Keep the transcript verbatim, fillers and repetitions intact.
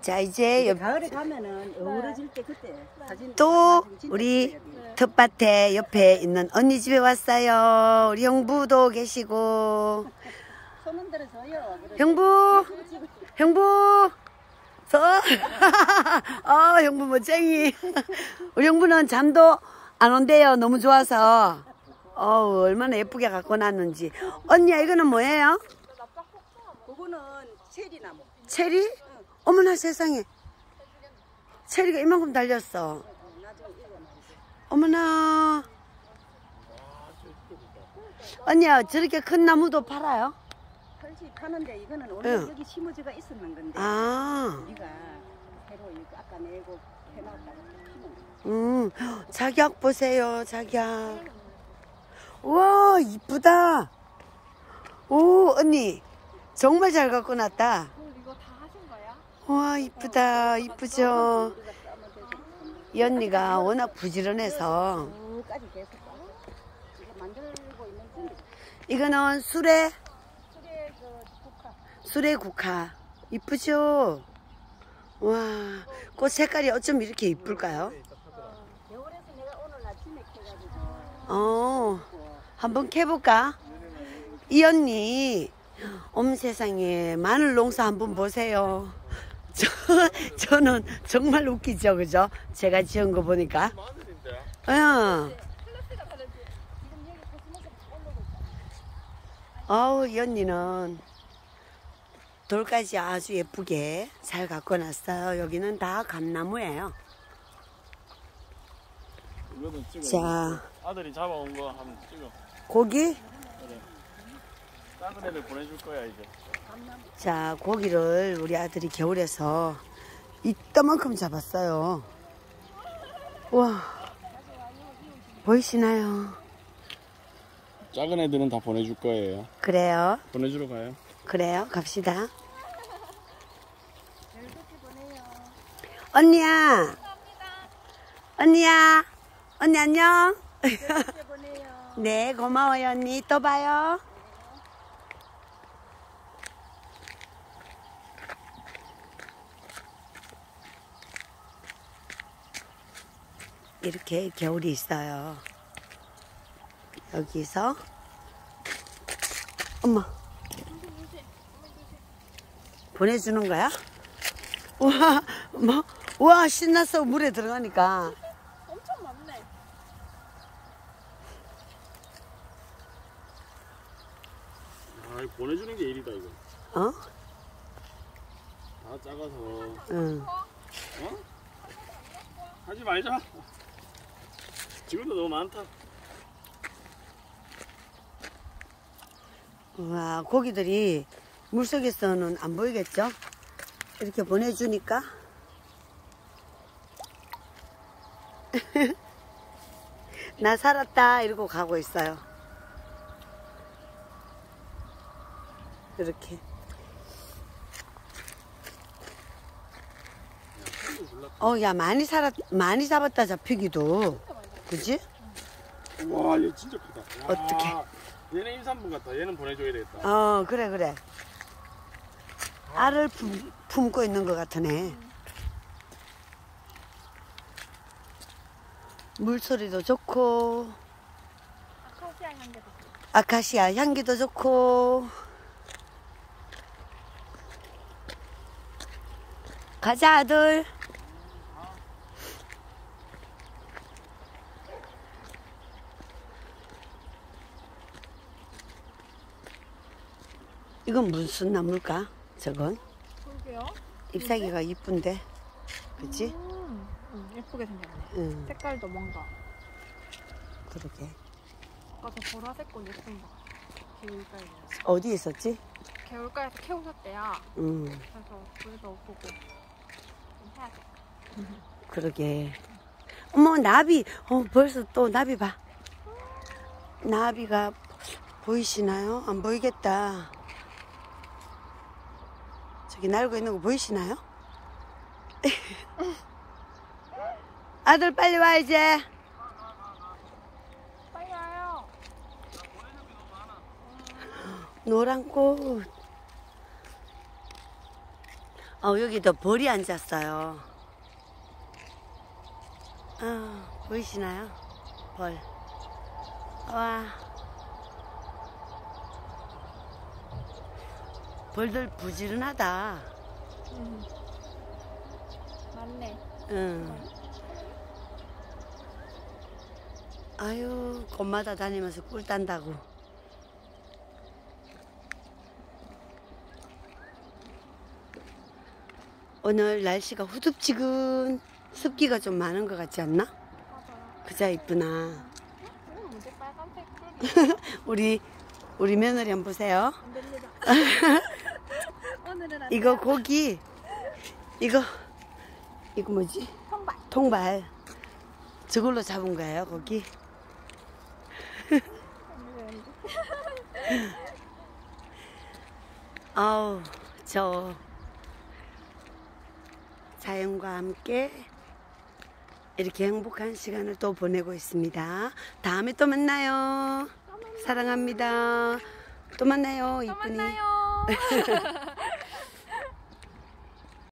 자, 이제 옆, 가을에 가면은 어우러질 때 그때 사진 또 우리 텃밭에 옆에 있는 언니 집에 왔어요. 우리 형부도 계시고. 손 흔들어줘요. 형부, 형부, 서, 어, 형부 멋쟁이. 우리 형부는 잠도 안 온대요. 너무 좋아서. 어우, 얼마나 예쁘게 갖고 놨는지. 언니야, 이거는 뭐예요? 그거는 체리나무. 체리? 응. 어머나 세상에. 체리가 이만큼 달렸어. 어머나. 언니야, 저렇게 큰 나무도 팔아요? 털지 파는데 이거는 원래 응. 여기 심어져가 있었는 건데. 아. 우리가 새로 이거 아까 내고 해놨다가 음, 작약 보세요, 작약. 우와, 이쁘다. 오, 언니. 정말 잘 갖고 놨다. 이거 다 하신 거야? 우와, 이쁘다. 이쁘죠? 이 언니가 워낙 부지런해서. 까지 계속 이거 만들고 있는 중. 이거는 수레, 수레 그 국화. 수레 국화. 이쁘죠? 와, 꽃 색깔이 어쩜 이렇게 이쁠까요? 겨울에서 내가 오늘 아침에 캐가지고. 어, 한번 캐볼까? 이 언니, 어머 세상에, 마늘 농사 한번 보세요. 저, 저는 정말 웃기죠, 그죠? 제가 지은 거 보니까. 응. 어우, 이 언니는 돌까지 아주 예쁘게 잘 갖고 놨어요. 여기는 다 감나무예요. 이거는 찍어. 자, 아들이 잡아온 거 한번 찍어. 고기? 그래. 작은 애들 보내줄 거야 이제. 자, 고기를 우리 아들이 겨울에서 이따만큼 잡았어요. 우와, 보이시나요? 작은 애들은 다 보내줄 거예요. 그래요? 보내주러 가요. 그래요? 갑시다. 언니야. 언니야. 언니 안녕. 네, 고마워요 언니. 또 봐요. 이렇게 겨울이 있어요. 여기서 엄마 보내주는 거야? 우와, 뭐, 우와, 신났어. 물에 들어가니까. 엄청 많네. 아, 이거 보내주는 게 일이다 이거. 어? 다 작아서. 응. 어? 하지 말자. 지금도 너무 많다. 우와, 고기들이 물속에서는 안 보이겠죠? 이렇게 보내주니까. 나 살았다 이러고 가고 있어요. 이렇게. 어, 야, 많이 살았, 많이 잡았다 잡히기도. 그지? 와, 얘 진짜 크다. 야, 어떡해. 얘는 임산부 같다. 얘는 보내줘야 되겠다. 어, 그래, 그래. 알을 품, 품고 있는 것 같으네. 물소리도 좋고, 아카시아 향기도 좋고. 아카시아 향기도 좋고. 가자, 아들. 이건 무슨 나물까? 저건? 그러게요. 잎사귀가 이쁜데. 그치? 음, 음, 예쁘게 생겼네. 응, 색깔도 뭔가. 그러게. 아까 저 보라색 꽃 예쁜 거 같아. 겨울가에. 어디 있었지? 겨울가에서 캐오셨대요. 응, 그래서 불도 보고 좀 해야 돼. 그러게. 어머, 나비. 어, 벌써 또 나비 봐. 나비가 보이시나요? 안 보이겠다. 저기 날고 있는 거 보이시나요? 아들 빨리 와 이제. 빨리 와요. 노란 꽃. 어, 여기도 벌이 앉았어요. 아, 보이시나요? 벌. 와. 벌들 부지런하다. 응. 맞네. 응. 아유, 꽃마다 다니면서 꿀 딴다고. 오늘 날씨가 후덥지근 습기가 좀 많은 것 같지 않나? 맞아. 그자 이쁘나. 음, 이제 빨간색 꿀. 우리 우리 며느리 한번 보세요. 안 됩니다. 오늘은 안 이거 돼요. 고기 이거 이거 뭐지? 통발. 통발. 저걸로 잡은 거예요, 고기. 아우, 저 자연과 함께 이렇게 행복한 시간을 또 보내고 있습니다. 다음에 또 만나요. 사랑합니다. 또 만나요, 또 이쁜이. 만나요.